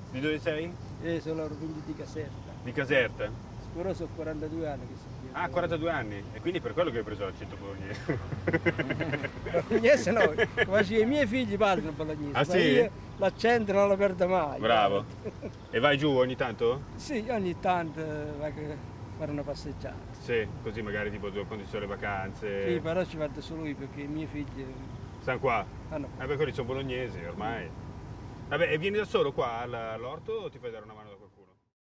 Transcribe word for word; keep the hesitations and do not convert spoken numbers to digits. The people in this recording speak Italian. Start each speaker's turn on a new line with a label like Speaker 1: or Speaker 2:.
Speaker 1: Di dove sei?
Speaker 2: Eh, sono quindi di Caserta.
Speaker 1: Di Caserta?
Speaker 2: Però sono quarantadue anni che sono qui.
Speaker 1: Ah, quarantadue anni. E quindi per quello che hai preso l'accento bolognese.
Speaker 2: Bolognese no, come i miei figli parlano bolognese.
Speaker 1: Ah,
Speaker 2: ma
Speaker 1: sì?
Speaker 2: io l'accento non lo perdo mai.
Speaker 1: Bravo. E vai giù ogni tanto?
Speaker 2: Sì, ogni tanto vado a fare una passeggiata.
Speaker 1: Sì, così magari tipo quando ci sono le vacanze.
Speaker 2: Sì, però ci vado solo io perché i miei figli
Speaker 1: Stanno qua?
Speaker 2: hanno qua.
Speaker 1: Eh beh, quelli sono bolognesi ormai. Vabbè, e vieni da solo qua all'orto o ti fai dare una mano da qualcuno?